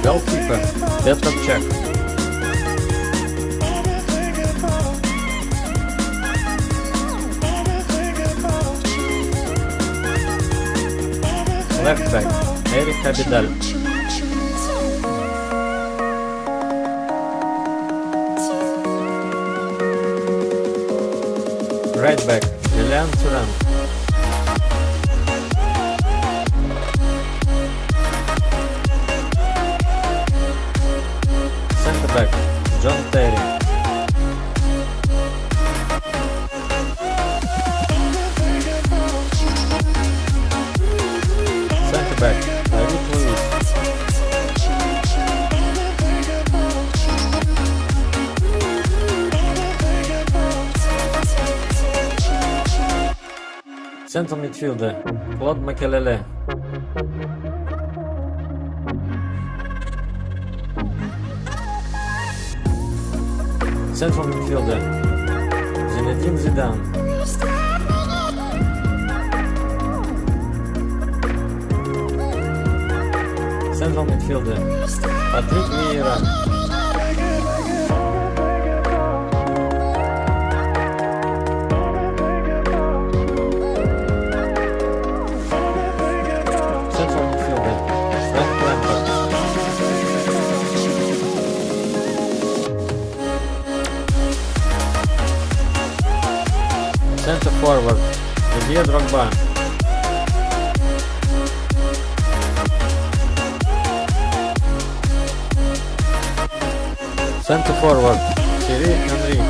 Goalkeeper, Petr Cech. Left back, Eric Abidal. Right back, Lilian Thuram. Center back, John Terry. Center back, David Luiz. Central midfielder, Claude Makelele. Central midfielder, Zinedine Zidane. Central midfielder, Patrick Vieira. Central midfielder, Frank Lampard. Center forward, Didier Drogba. Center forward, Thierry Henry.